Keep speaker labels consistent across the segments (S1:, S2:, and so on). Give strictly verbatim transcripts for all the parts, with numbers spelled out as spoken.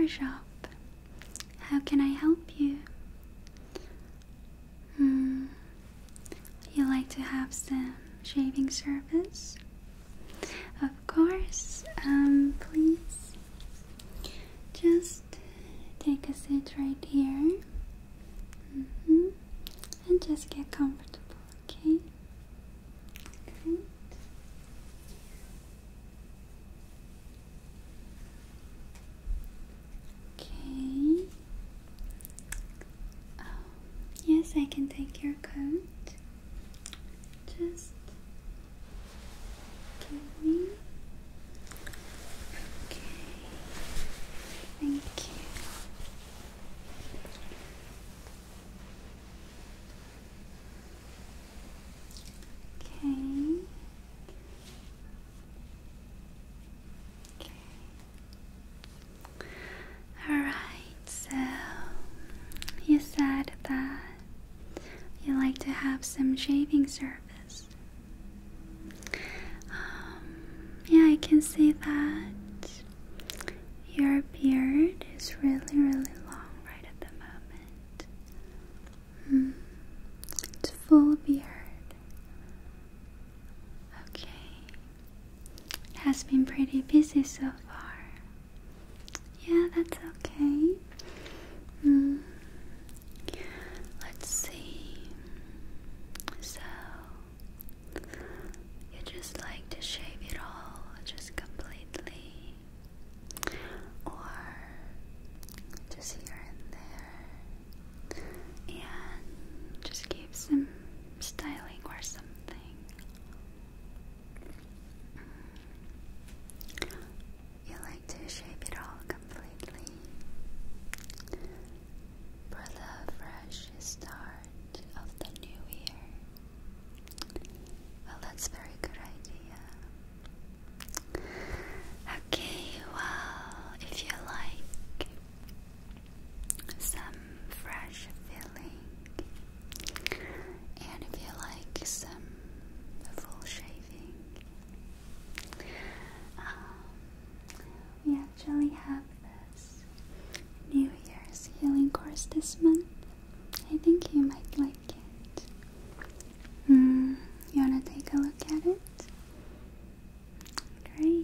S1: Barbershop. How can I help you? Hmm. You like to have some shaving service? Of course. Um, please just take a seat right here. Mm-hmm. And just get comfortable, okay? Great. Okay. Oh, yes, I can take your coat. Just give me. Okay. Thank you. Okay. Okay. Alright, so you said that you like to have some shaving service. Um, yeah, I can see that your beard is really, really long right at the moment. Mm, it's full beard. Okay. It has been pretty busy so far. Yeah, that's okay. Mm. Let's see. So, you just like to shave it all, just completely, or just here and there, and just give some styling or something. You like to shave it all completely for the fresh start of the new year. Well, that's a very good idea. Okay, well, if you like some fresh feeling, and if you like some full shaving, um, we actually have this New Year's healing course this month. I think you might like it. Mm, you wanna take a look at it? Great.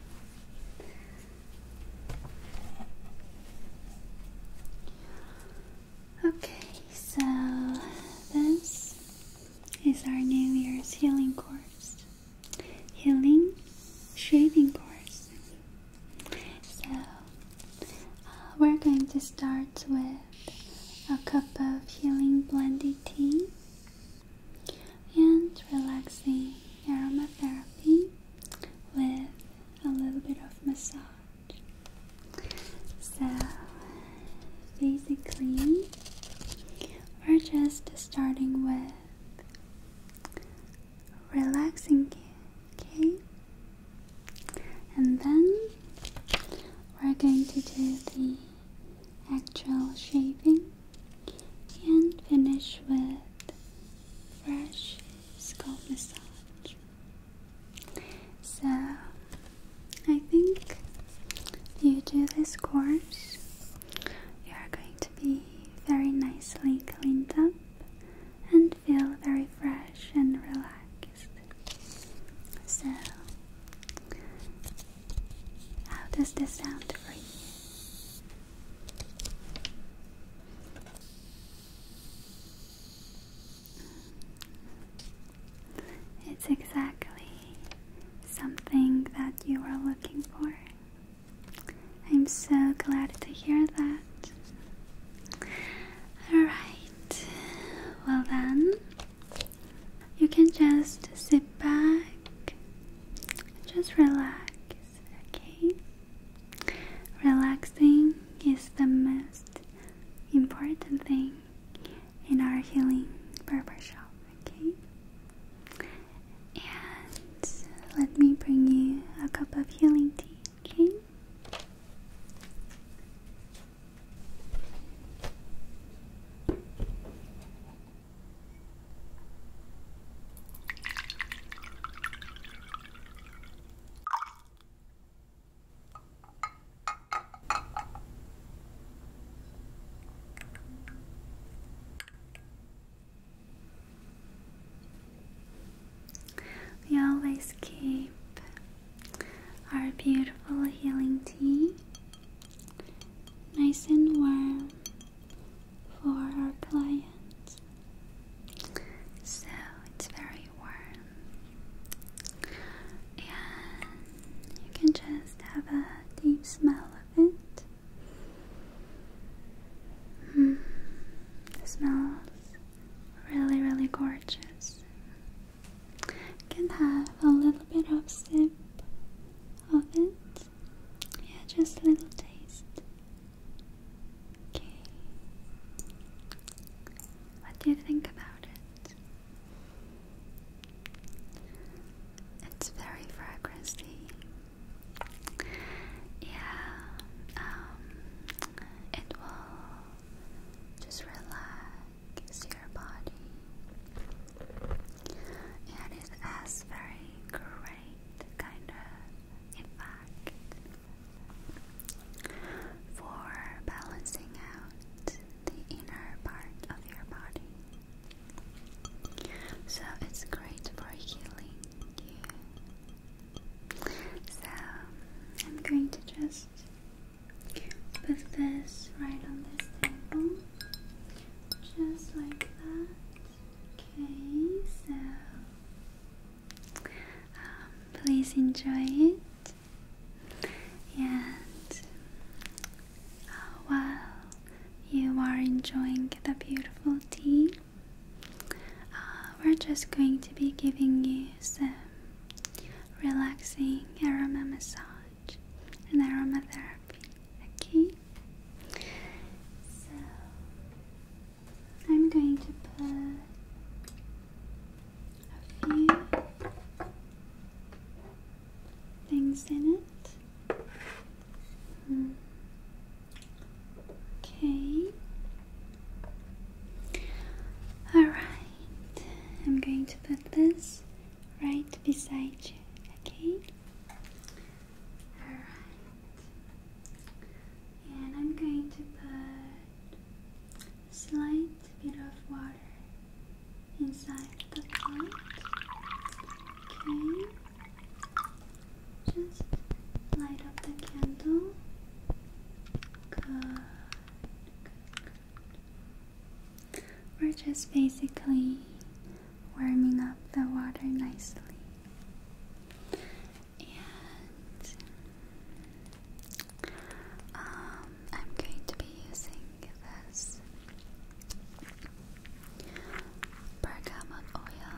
S1: Okay, so this is our New Year's healing course. Healing shaving course. So, uh, we're going to start with a cup of healing blended tea and relaxing aromatherapy with a little bit of massage. So, basically, we're just starting with relaxing you, okay? And then we're going to do the actual shaving and finish with fresh scalp massage. So I think if you do this course, you are going to be very nicely cleaned up and feel very fresh and relaxed. So how does this sound for you? It's exactly something that you are looking for. I'm so glad to hear that. Alright, well then, you can just sit back, just relax, okay? Relaxing is the most important thing in our healing barbershop, okay? And let me bring you a cup of healing tea, okay? our beautiful healing tea, nice and warm for our clients. So it's very warm, and you can just have a deep smell of it. Mm, it smells really, really gorgeous. You can have a little bit of sip of it. Yeah, just a little taste. Okay. What do you think about it? It's very fragrancy. Yeah. Um, it will just relax your body. And it has very great kind of effect for balancing out the inner part of your body. So it's great for healing you. So I'm going to just put this right on this table, just like that. Okay, so um, please enjoy it. And uh, while you are enjoying the beautiful tea, uh, we're just going to be giving you some relaxing aroma massage and aromatherapy. Okay? So I'm going to put a few things in it. Mm. Okay. Alright. I'm going to put this right beside you. Okay? Alright. And I'm going to put a slight bit of water inside the pot. Okay? Just light up the candle. Good. Good. We're just basically warming up the water nicely. And um, I'm going to be using this bergamot oil.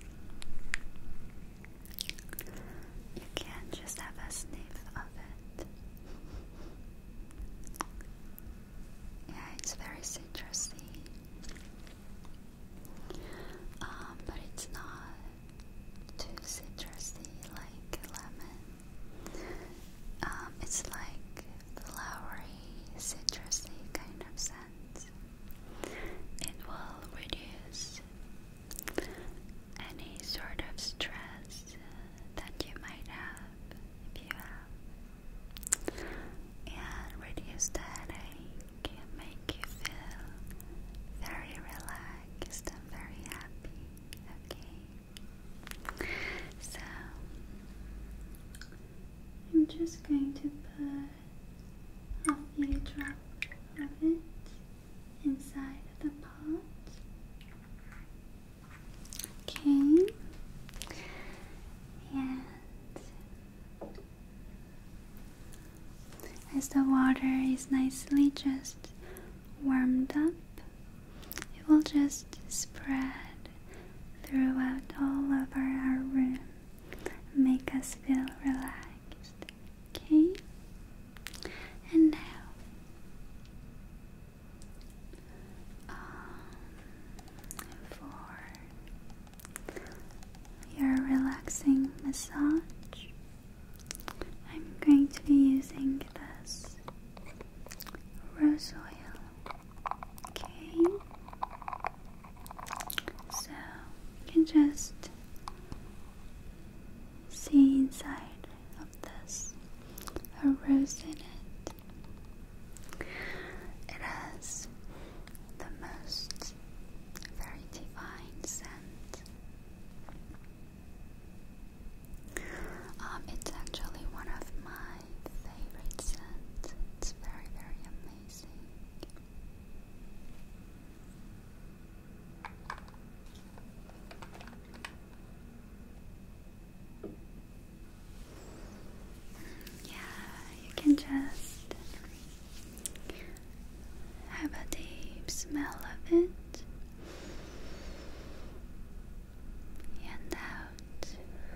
S1: You can just have a sniff of it. Yeah, it's very citrusy. Um, but it's not too citrusy like lemon. Um, it's like flowery, citrusy kind of scent. It will reduce any sort of stress that you might have if you have, and reduce the headache and make you feel very relaxed and very happy. Okay, so I'm just going to put a few drops of it inside the pot. Okay, and as the water is nicely just warmed up, it will just spread throughout all of our, our room and make us feel relaxed. Okay, and now um, for your relaxing massage, I'm going to be using this rose oil. Okay, so you can just see inside of this a rose in it. It has the most very divine scent. Um, it's actually one of just have a deep smell of it and out.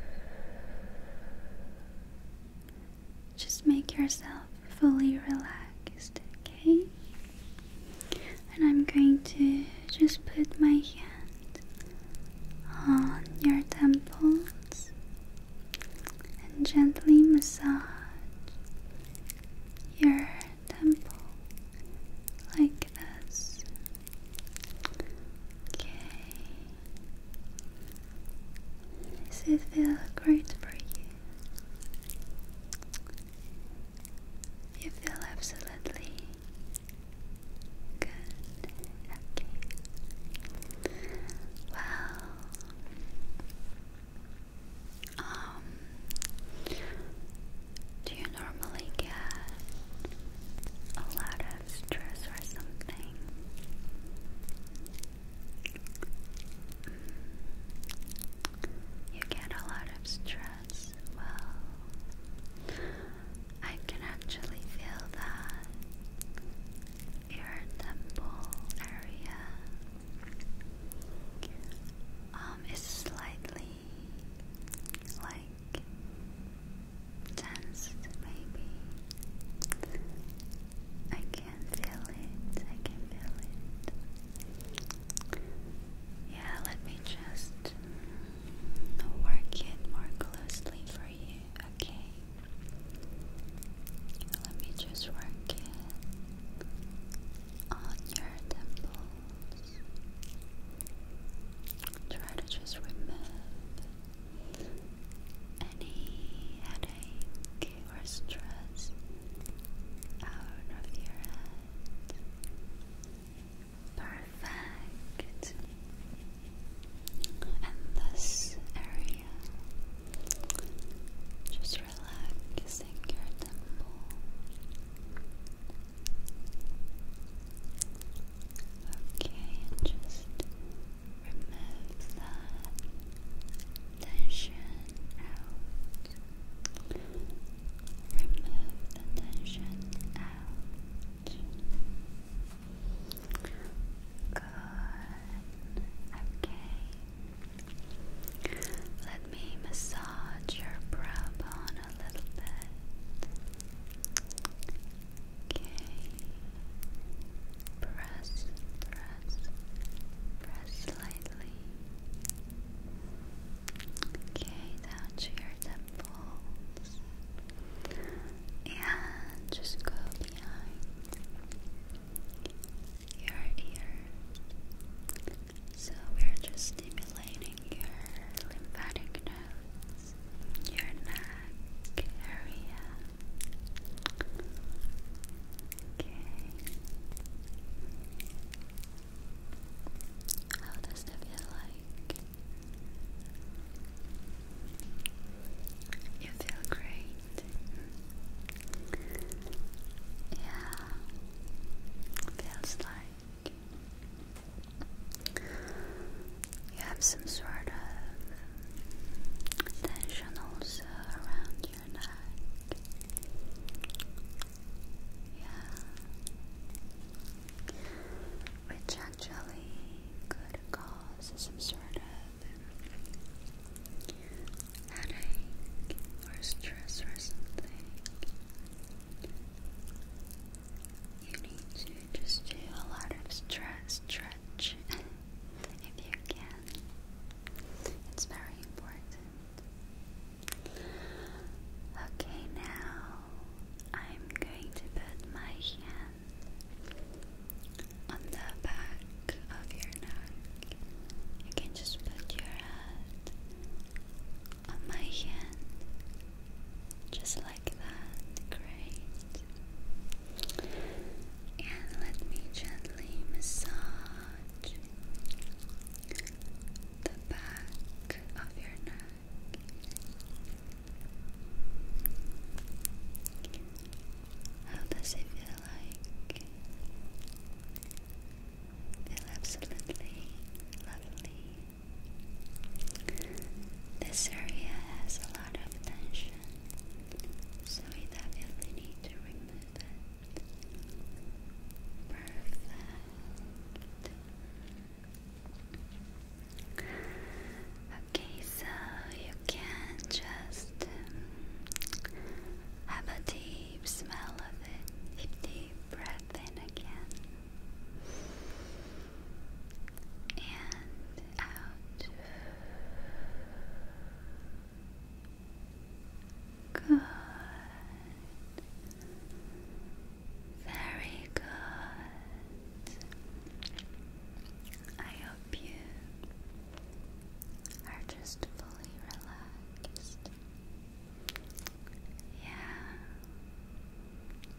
S1: Just make yourself fully relaxed, okay? And I'm going to just put my hand on your temples and gently massage your temple like this. Okay. Does it feel great for you? You feel absolutely good. Okay. Well, um,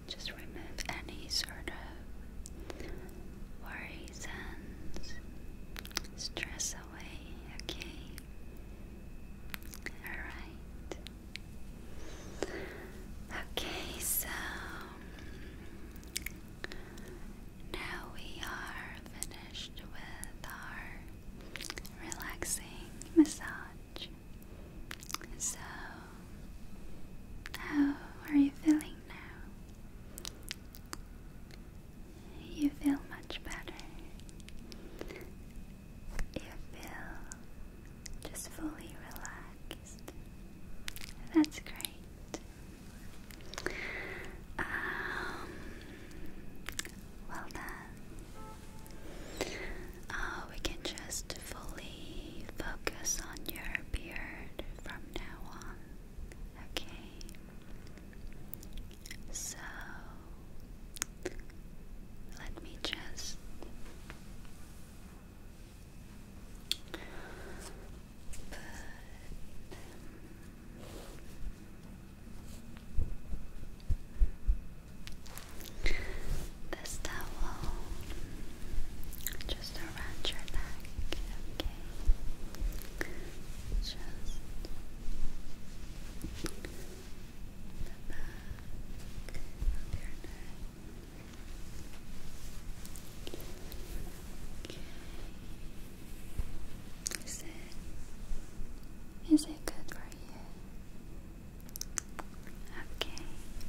S1: just remove any sort of worries and stress away, okay? Alright. Okay, so now we are finished with our relaxing massage. So, how are you feeling now? You feel much better. You feel just fully relaxed. That's great. Um, well then, uh, we can just fully focus on your beard from now on. Okay. So let me just put this towel just around your neck, okay? Just the back of your neck. Okay. Is it, is it good for you? Okay.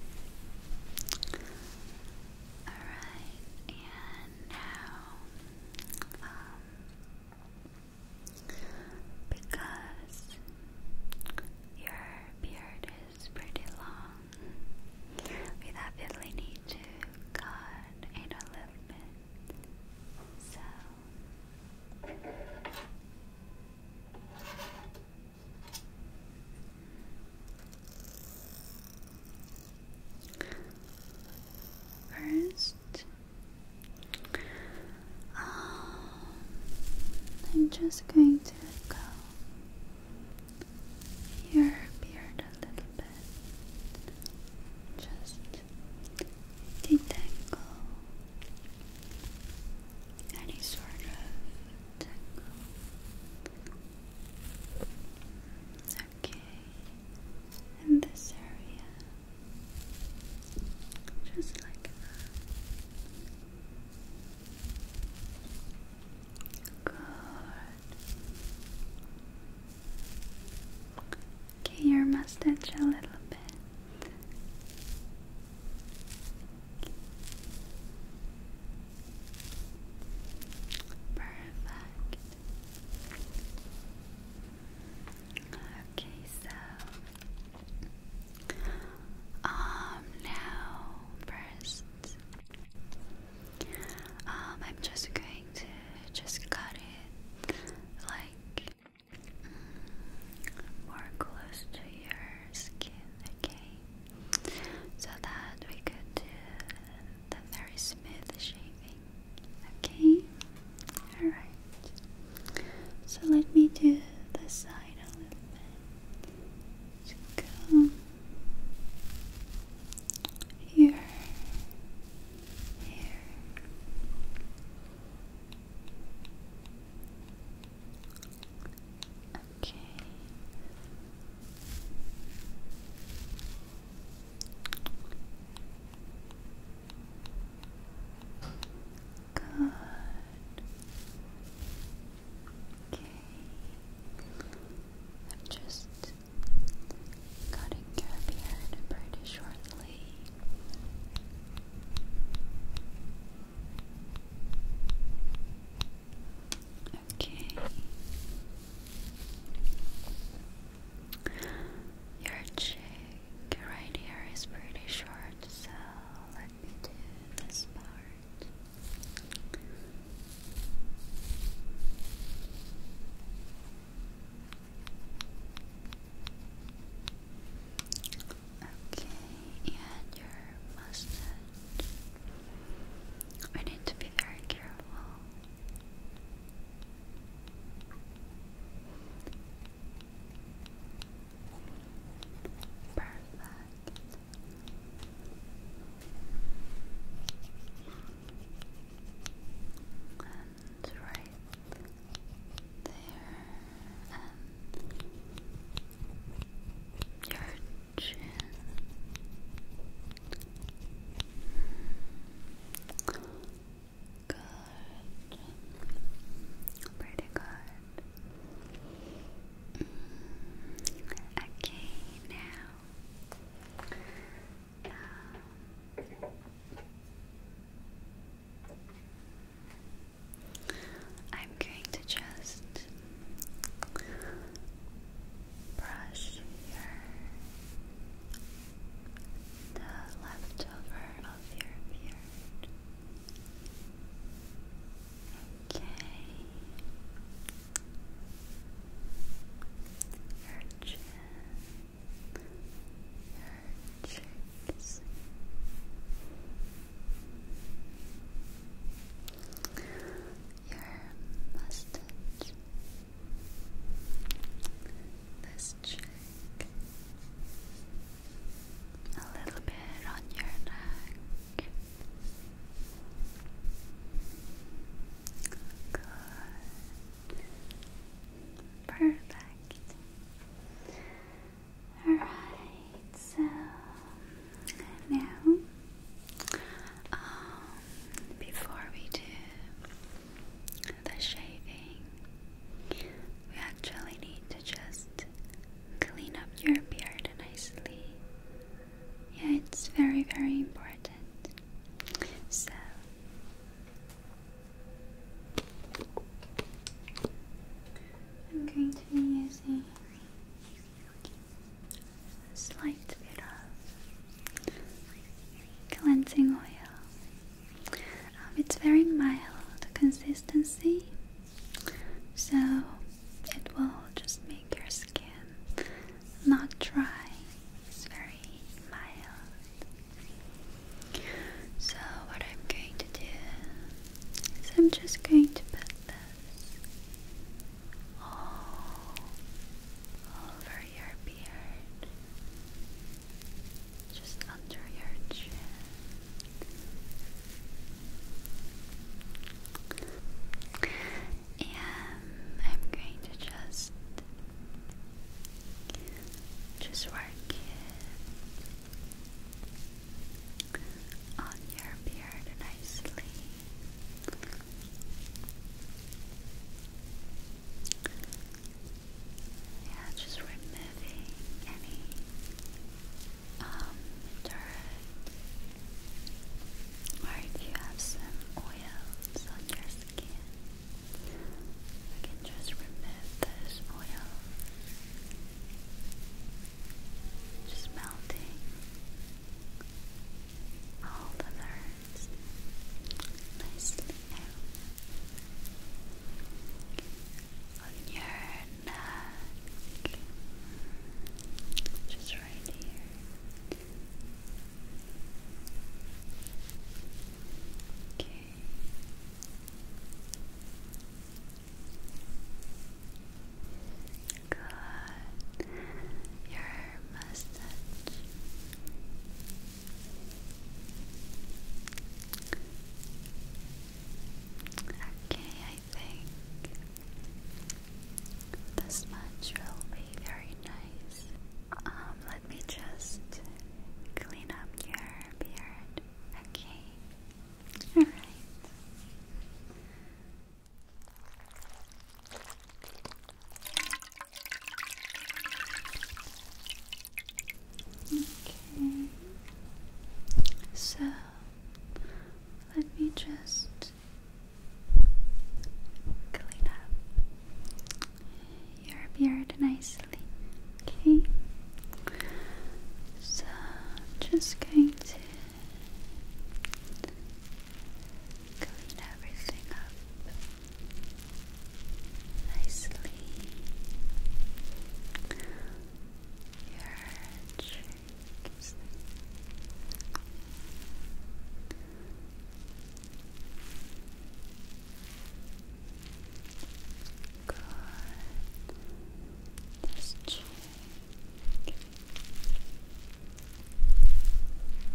S1: Alright, and now, um, because your beard is pretty long, we definitely need to cut it a little bit. So first, um, I'm just going to comb your beard a little bit. Just detangle any sort of tangle. Okay, in this area, just like that. Good. very, very important. So I'm going to be using a slight bit of cleansing oil. Um, it's very mild consistency, so it will just make your skin not dry. It's very mild. So what I'm going to do is I'm just going to put this all over your beard, just under your chin. And I'm going to just just work it on your beard nicely. Yeah, just removing any um, dirt, or if you have some oils on your skin, you can just remove those oils, just melting all the nerves nicely out on your neck, just right here. Okay. Good. Your mustache. Okay, I think this much will be very nice. Um, let me just clean up your beard. Okay. Alright. Okay. So let me just clean up your beard nicely. Okay. So just going to clean everything up nicely. Your cheeks. Good. This cheek.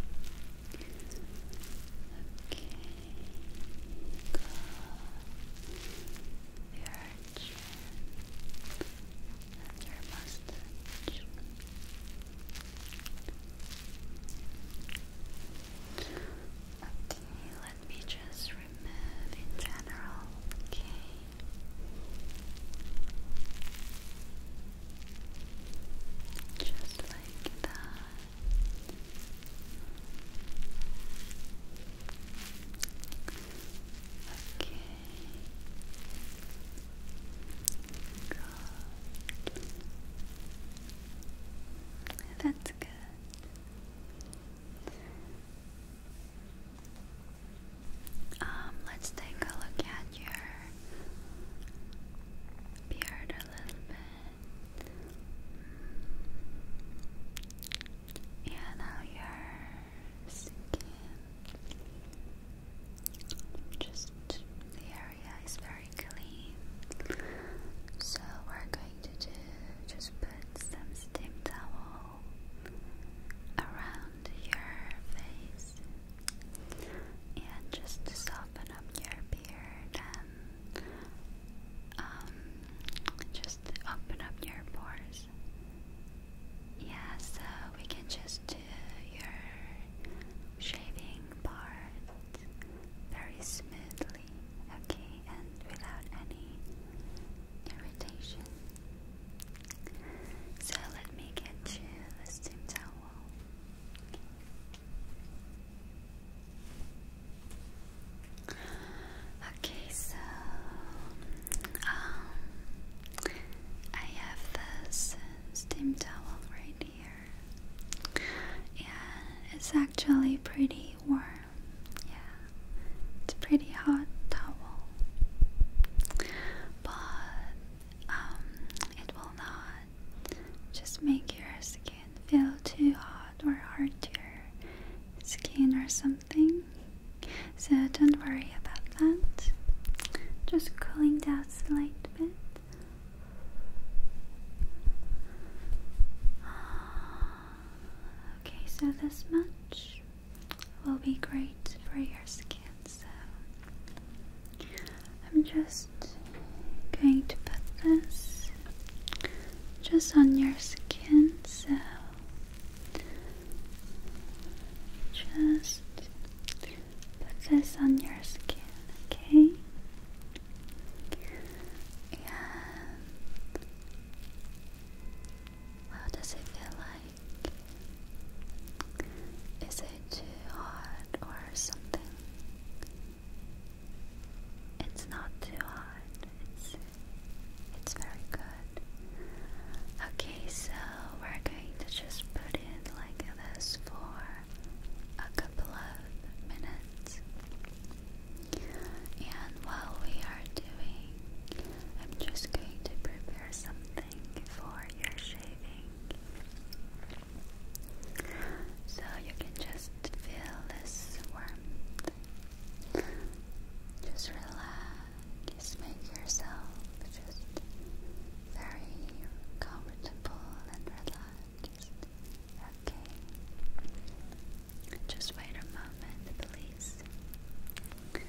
S1: actually pretty warm. Yeah, it's pretty hot towel, but um, it will not just make your skin feel too hot or hurt your skin or something. So don't worry about that. Just cooling down a slight bit. Okay, so this much will be great for your skin. So I'm just going to put this just on your skin. So just put this on your skin, okay? And how does it feel like? Is it too hot or something? It's not too hot. It's it's very good. Okay, so we're going to just put it like this for a couple of minutes. And while we are doing, I'm just going to prepare something for your shaving. So you can just feel this warmth. Just relax, make yourself just very comfortable and relaxed. Okay. Just wait a moment, please. Okay.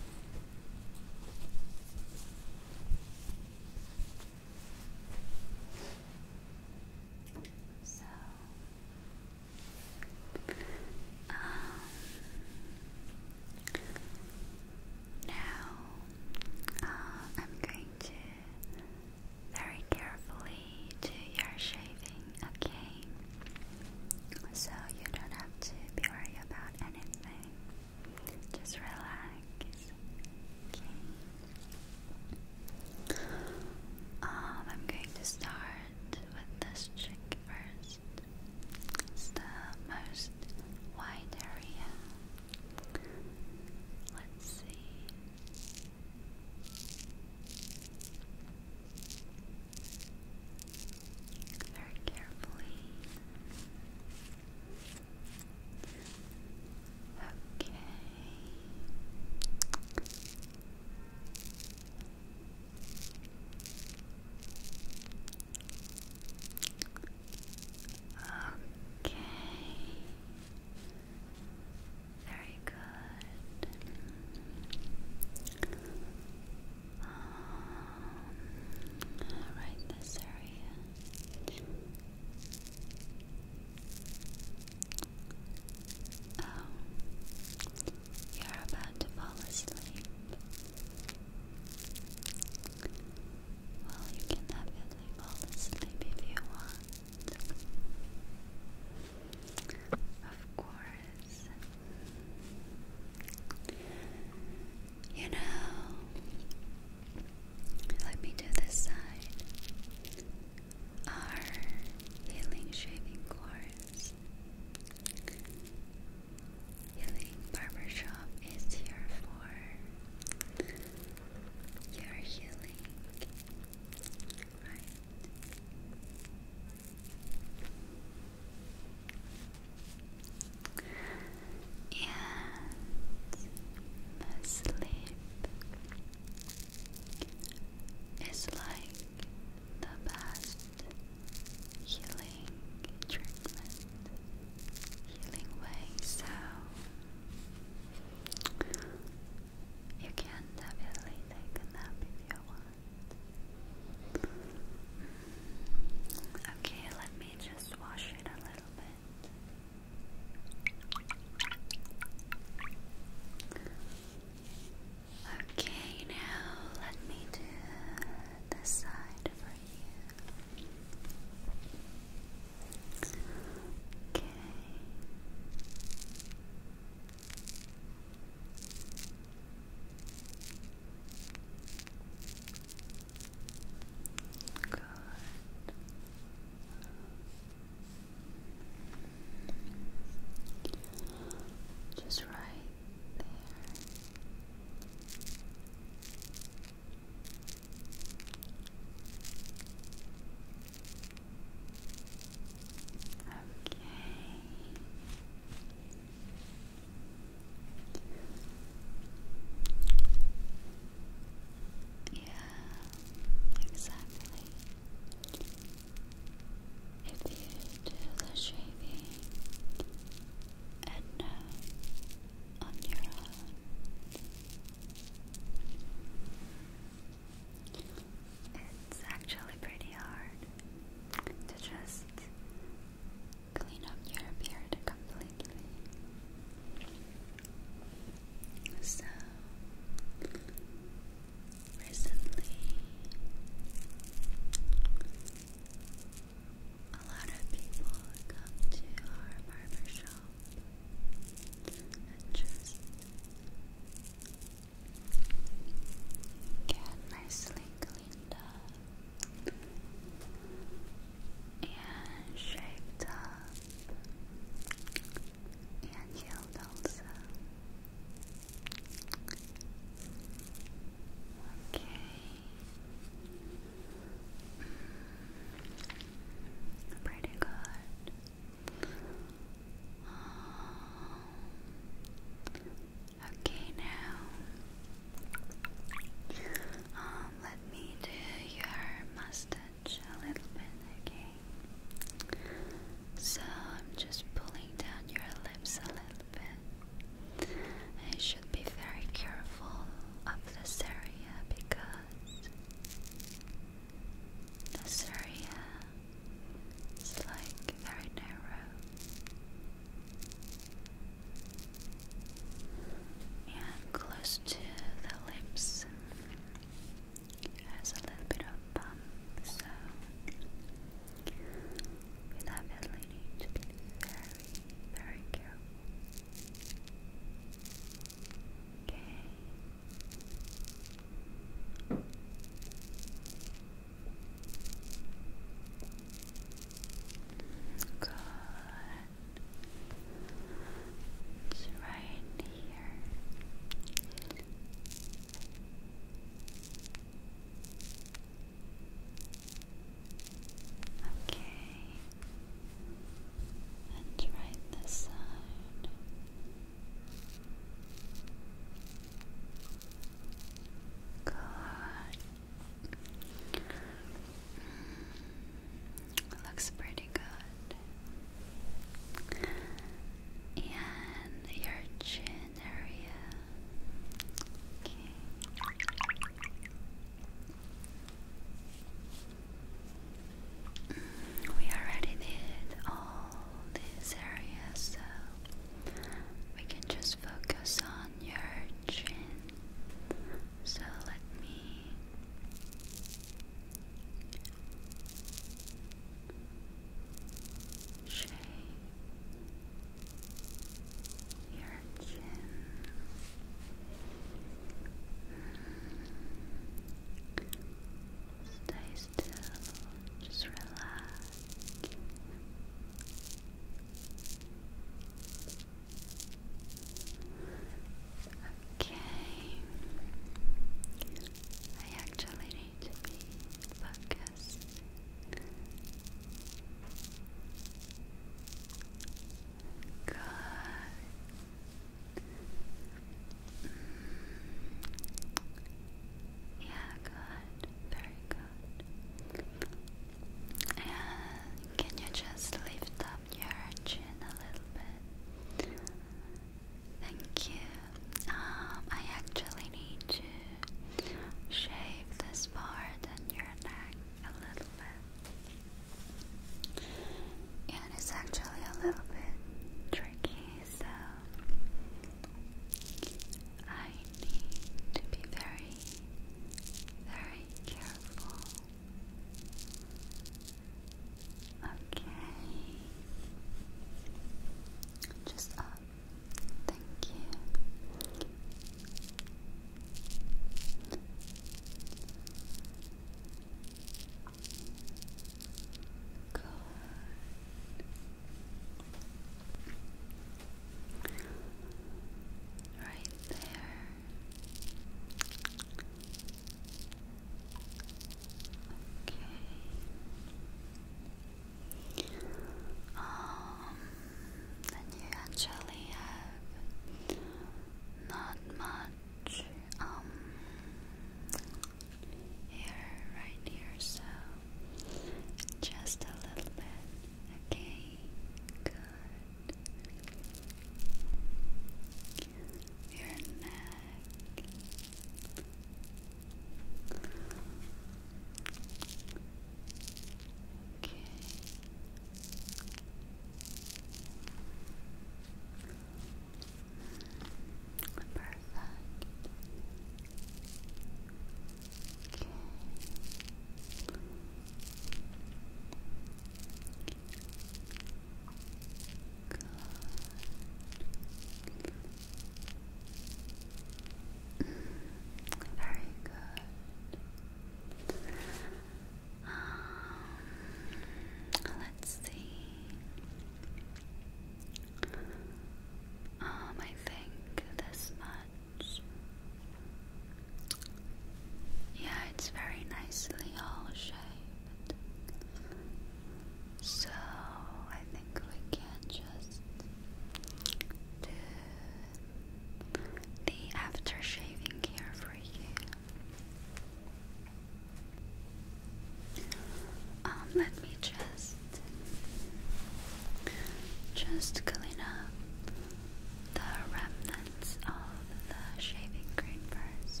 S1: just clean up the remnants of the shaving cream first.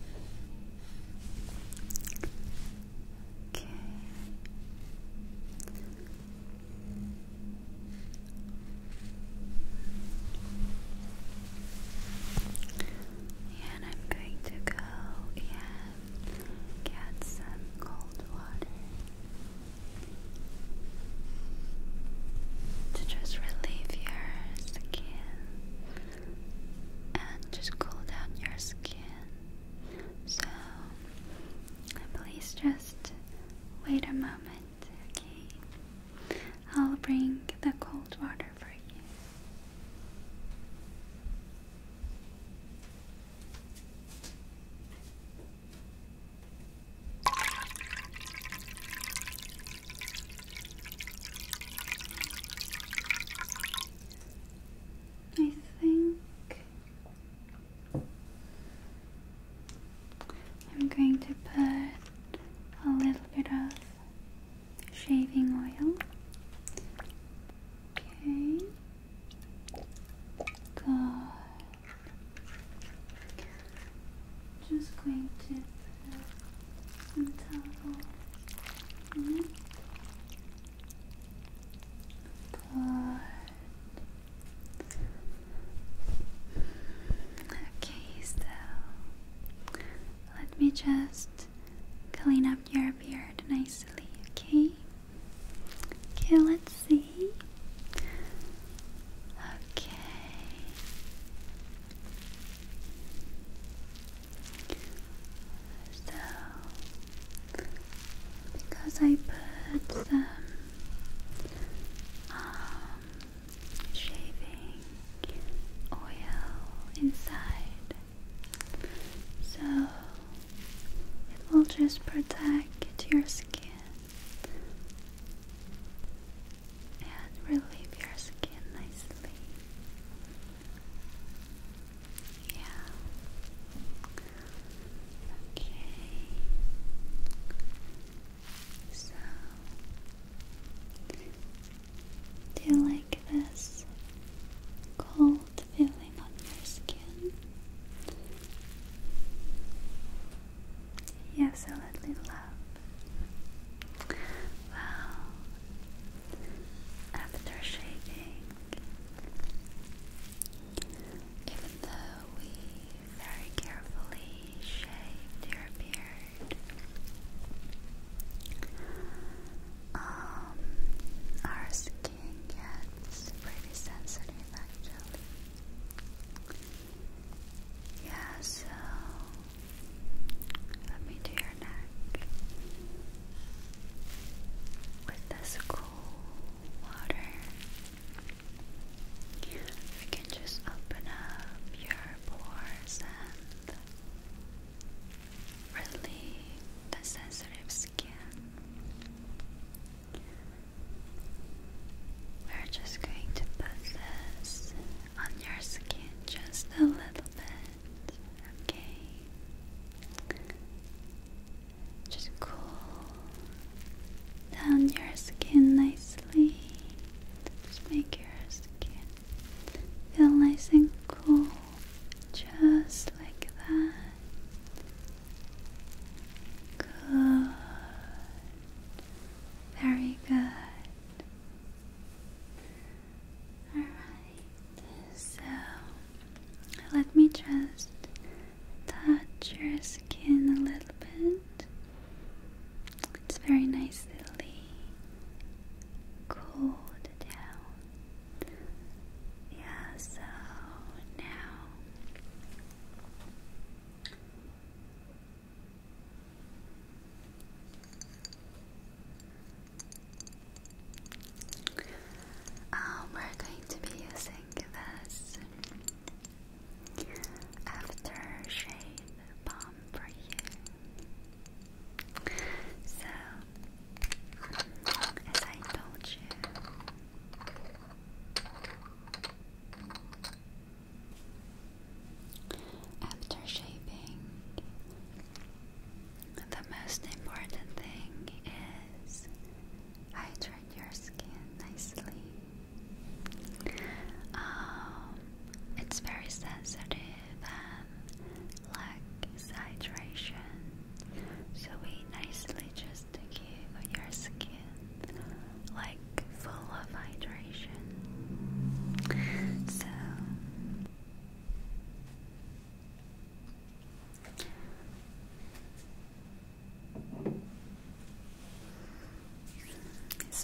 S1: Okay. And I'm going to go and get some cold water to just relieve your skin and just cool down your skin. So please just wait a moment, okay? I'll bring the cold water for you. I think I'm going to put a little bit of shaving oil. Okay. Good. Just going to put some towel in it. Good. Okay, so let me just clean up your beard nicely, okay? Okay, let's see. Okay. So, because I put some um, shaving oil inside, so it will just protect your skin and relieve your skin nicely. Yeah. Okay. So, do you like this cold feeling on your skin? Yes, a little love.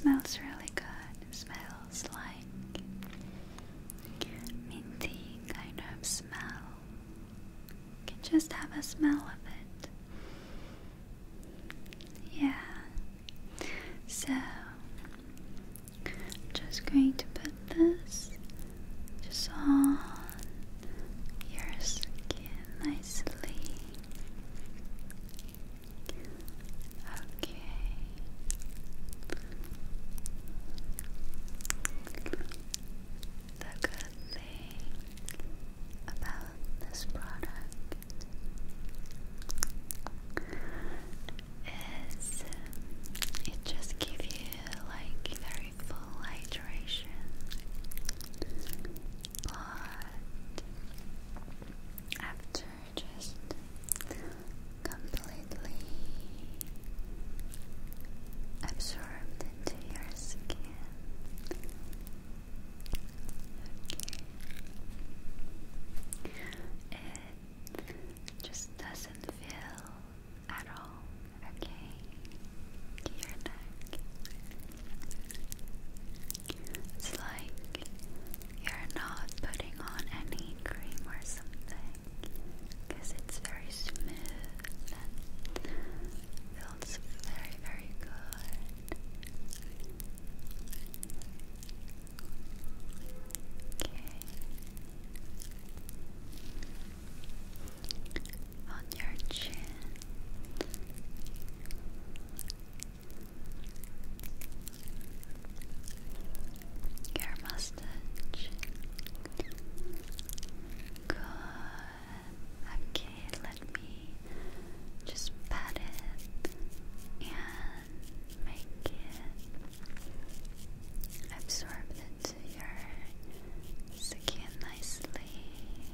S1: smells really good. It smells like minty kind of smell. You can just have a smell of it. Yeah. So, just going to put this just on your skin nicely. Okay. The good thing about this product is it just gives you like very full hydration, but after just completely absorbed into your skin, okay, it just doesn't feel at all, okay, to your neck. It's like you're not putting on any cream or something, because it's very smooth and feels very, very good. Okay. On your chin. Your mustache. Good. Okay, let me just pat it and make it absorb into your skin nicely.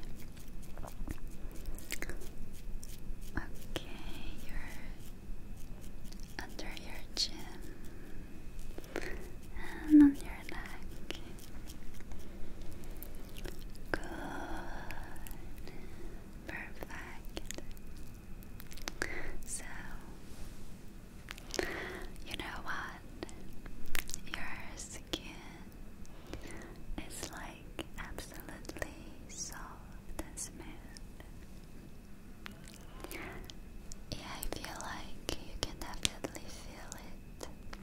S1: Okay, you're under your chin and on your neck. Good. Perfect. So, you know what? Your skin is like absolutely soft and smooth. Yeah, I feel like you can definitely feel it.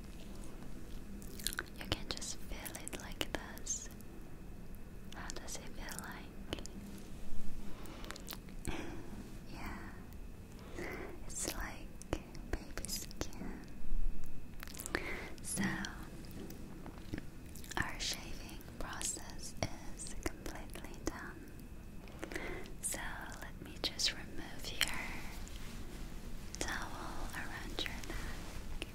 S1: You can just feel it like this. How does it feel like? Yeah, it's like baby skin. So, our shaving process is completely done. So, let me just remove your towel around your neck.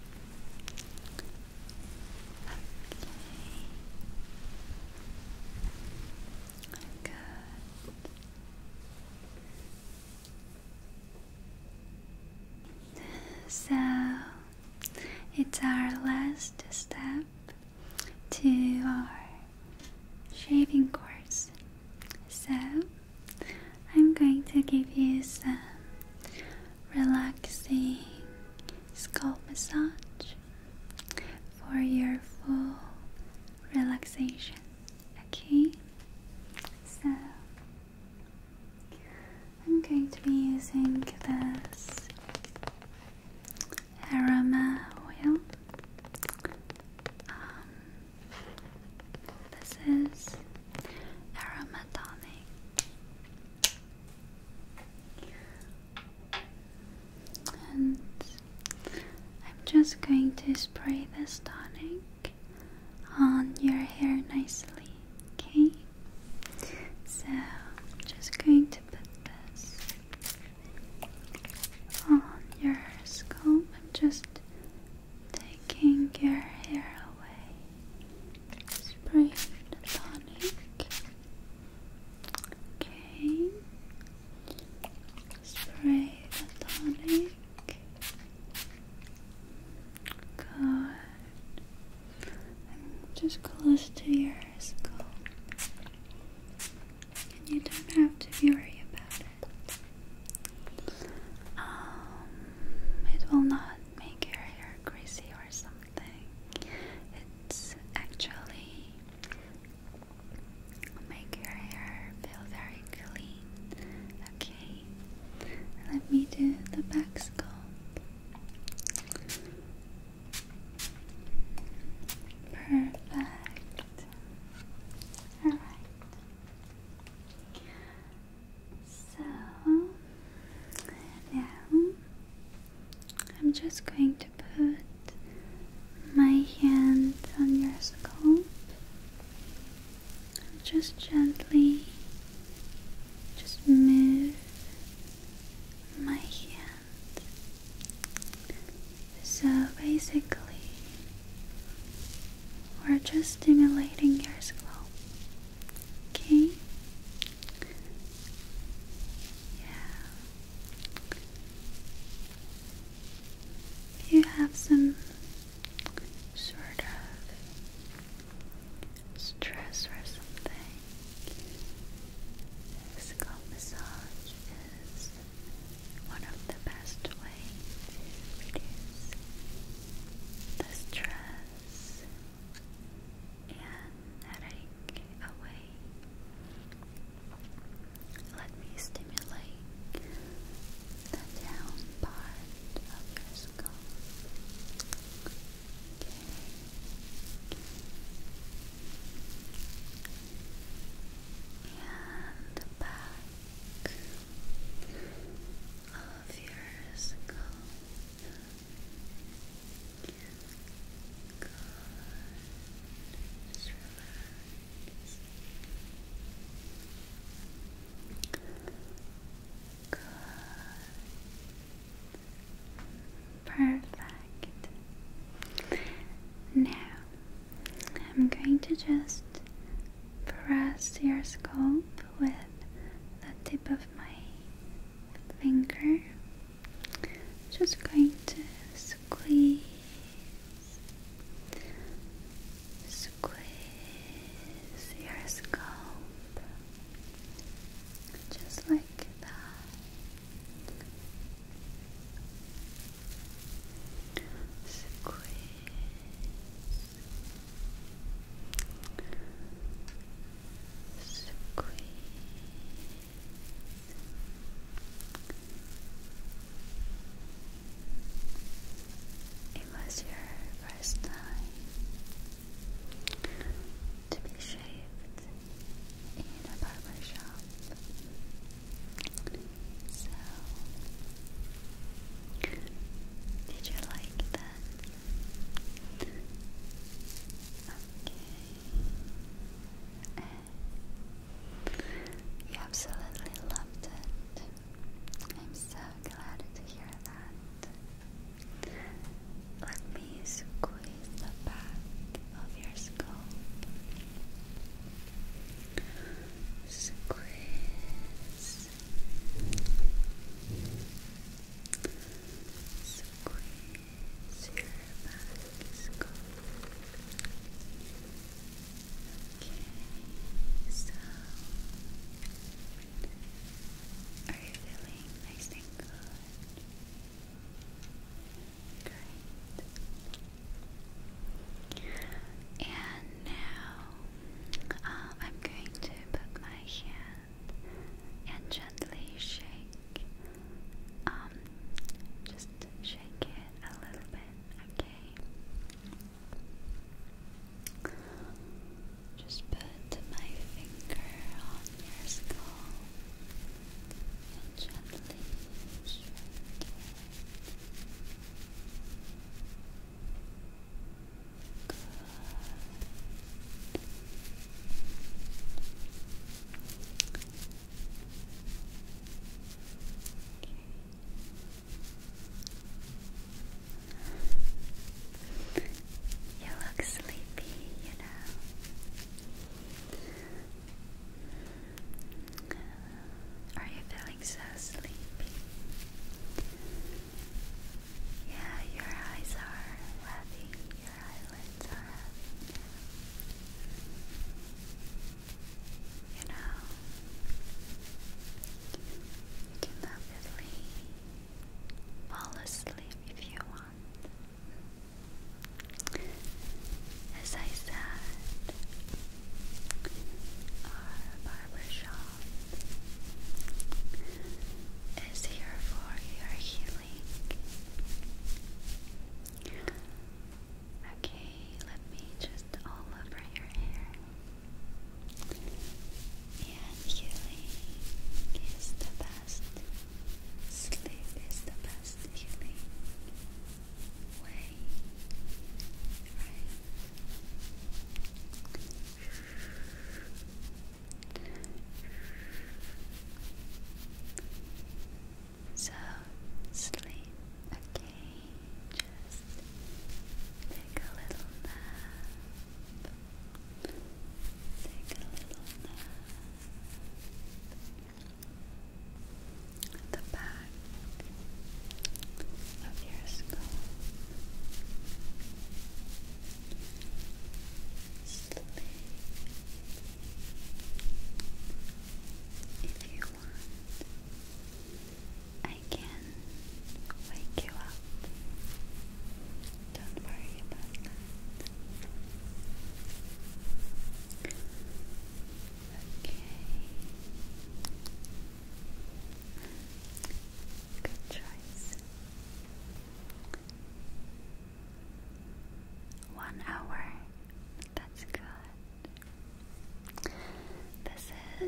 S1: Okay. Good. So, it's our last step to our shaving course. So, I'm going to give you some relaxing scalp massage for your full relaxation. Okay? So, I'm going to be using this aroma oil. Um, this is aroma tonic, and I'm just going to spray this tonic on your hair nicely. Okay, so I'm just going to put this on your scalp. I'm just taking your hair away. Spray the tonic. Okay. Spray the tonic. Good. And just close to your scalp. gently just move my hand. So basically, we're just stimulating your scalp. Okay? Yeah. If you have some sort of stress or something, scalp massage is one of the best ways to reduce the stress and headache away. Let me stimulate the down part of your scalp. Okay. And the back of your scalp. Good. Just relax. Good. Perfect. Now, I'm going to just press your scalp with the tip of my finger. Just going to squeeze, squeeze your scalp, just like that. Squeeze, squeeze.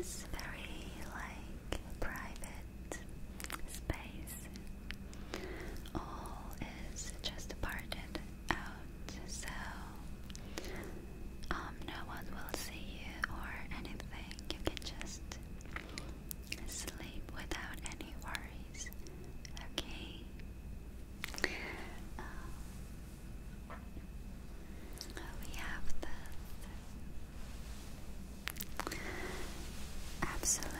S1: this very like private space. All is just parted out, so um, no one will see you or anything. You can just sleep without any worries. Okay. Um, we have this absolute